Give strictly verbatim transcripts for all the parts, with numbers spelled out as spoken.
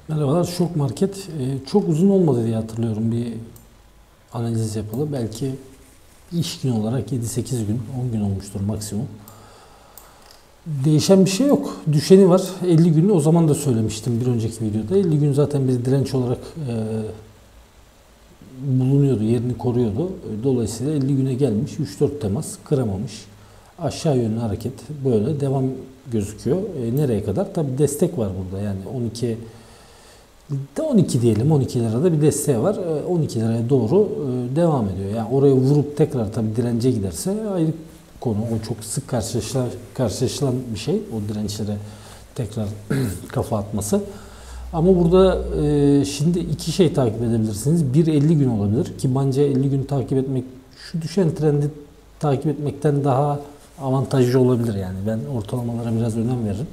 Merhabalar, Şok Market. Ee, çok uzun olmadı diye hatırlıyorum bir analiz yapalı. Belki iş günü olarak yedi sekiz gün, on gün olmuştur maksimum. Değişen bir şey yok. Düşeni var. elli gün, o zaman da söylemiştim bir önceki videoda. elli gün zaten bir direnç olarak e, bulunuyordu, yerini koruyordu. Dolayısıyla elli güne gelmiş, üç dört temas kıramamış. Aşağı yönlü hareket böyle devam gözüküyor. E, nereye kadar? Tabi destek var burada, yani on iki on iki diyelim, on iki lirada bir desteği var. on iki liraya doğru devam ediyor. Yani oraya vurup tekrar tabii dirence giderse ayrı konu. O çok sık karşılaşılan, karşılaşılan bir şey. O dirençlere tekrar kafa atması. Ama burada şimdi iki şey takip edebilirsiniz. Bir elli gün olabilir ki bence elli gün takip etmek şu düşen trendi takip etmekten daha avantajlı olabilir yani. Ben ortalamalara biraz önem veririm.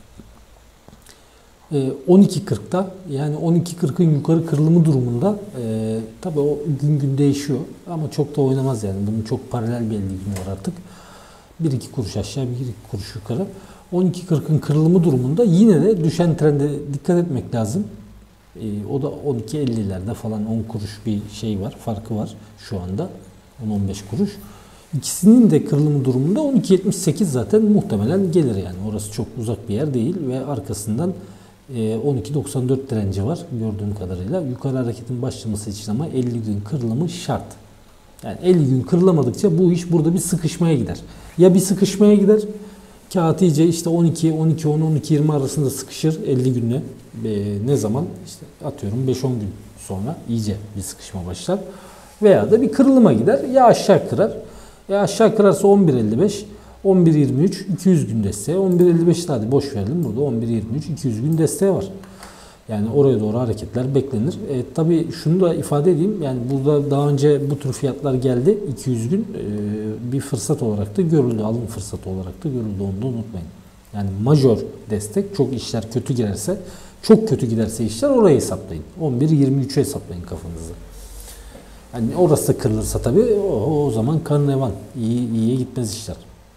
on iki kırkta yani on iki kırkın yukarı kırılımı durumunda e, tabii o gün gün değişiyor ama çok da oynamaz yani. Bunun çok paralel bir elli günü var artık. bir iki kuruş aşağı, bir iki kuruş yukarı. on iki kırkın kırılımı durumunda yine de düşen trende dikkat etmek lazım. E, o da on iki ellilerde falan on kuruş bir şey var, farkı var şu anda. on on beş kuruş. İkisinin de kırılımı durumunda on iki yetmiş sekiz zaten muhtemelen gelir yani. Orası çok uzak bir yer değil ve arkasından on iki doksan dört direnci var gördüğüm kadarıyla. Yukarı hareketin başlaması için ama elli gün kırılımı şart. Yani elli gün kırılamadıkça bu iş burada bir sıkışmaya gider. Ya bir sıkışmaya gider, kağıt iyice işte on iki, on iki, on, on iki yirmi arasında sıkışır elli günle. E, ne zaman? İşte atıyorum beş on gün sonra iyice bir sıkışma başlar. Veya da bir kırılıma gider. Ya aşağı kırar. Ya aşağı kırarsa on bir elli beş, on bir yirmi üç, iki yüz gün desteği. on bir elli beşte hadi boş verelim. Burada on bir yirmi üç, iki yüz gün desteği var. Yani oraya doğru hareketler beklenir. E, tabii şunu da ifade edeyim. Yani burada daha önce bu tür fiyatlar geldi. iki yüz gün e, bir fırsat olarak da görüldü. Alım fırsatı olarak da görüldü. Onu da unutmayın. Yani majör destek, çok işler kötü girerse, çok kötü giderse işler orayı hesaplayın. on bir yirmi üç'ü hesaplayın kafanızda. Yani orası da kırılırsa tabii o, o zaman karnevan. İyi, iyiye gitmez işler.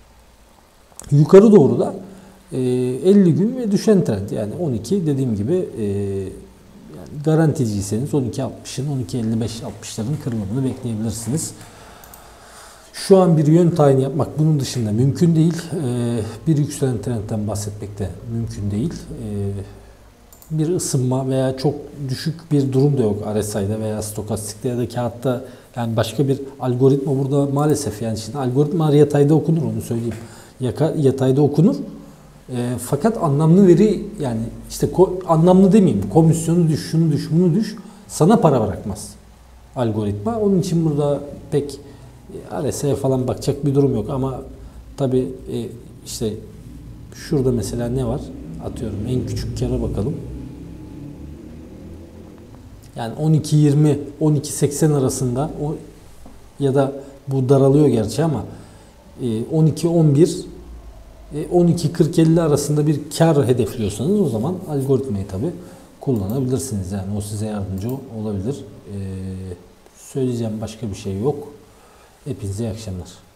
Yukarı doğru da e, elli gün ve düşen trend, yani on iki dediğim gibi e, yani garanticiyseniz on iki altmış'ın, on iki elli beş altmış'ların kırılımını bekleyebilirsiniz. Şu an bir yön tayini yapmak bunun dışında mümkün değil. E, bir yükselen trendten bahsetmek de mümkün değil. E, bir ısınma veya çok düşük bir durum da yok R S I'de veya stokastikte ya da kağıtta. Yani başka bir algoritma burada maalesef, yani şimdi algoritma yatayda okunur, onu söyleyeyim. Yaka, yatayda okunur. E, fakat anlamlı veri, yani işte ko, anlamlı demeyeyim, komisyonu düş, şunu düş, bunu düş, sana para bırakmaz algoritma. Onun için burada pek R S I'ye falan bakacak bir durum yok ama tabi e, işte şurada mesela ne var? Atıyorum en küçük kâra bakalım. Yani on iki yirmi, on iki seksen arasında o, ya da bu daralıyor gerçi ama on iki on bir, on iki kırk elli arasında bir kar hedefliyorsanız o zaman algoritmayı tabi kullanabilirsiniz. Yani o size yardımcı olabilir. Ee, söyleyeceğim başka bir şey yok. Hepinize iyi akşamlar.